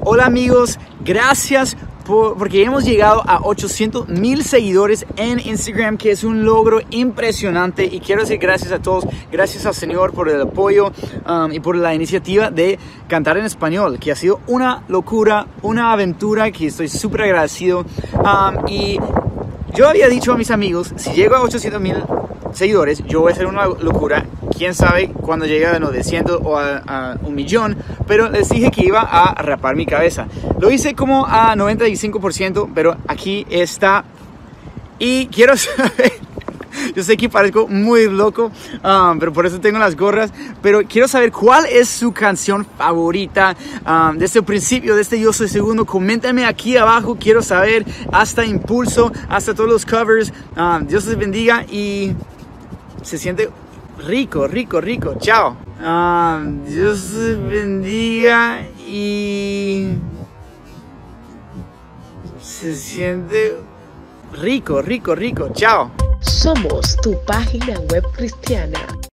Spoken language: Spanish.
Hola amigos, gracias porque hemos llegado a 800,000 seguidores en Instagram, que es un logro impresionante, y quiero decir gracias a todos, gracias al Señor por el apoyo y por la iniciativa de cantar en español, que ha sido una locura, una aventura que estoy súper agradecido. Y yo había dicho a mis amigos, si llego a 800,000 seguidores, yo voy a hacer una locura. Quién sabe cuando llegue a 900 o a 1,000,000, pero les dije que iba a rapar mi cabeza. Lo hice como a 95%, pero aquí está. Y quiero saber, yo sé que parezco muy loco, pero por eso tengo las gorras, pero quiero saber cuál es su canción favorita desde el principio, desde Yo Soy Segundo. Coméntame aquí abajo, quiero saber, hasta Impulso, hasta todos los covers. Dios les bendiga y se siente rico, rico, rico. Chao. Dios les bendiga y se siente rico, rico, rico. Chao. Somos tu página web cristiana.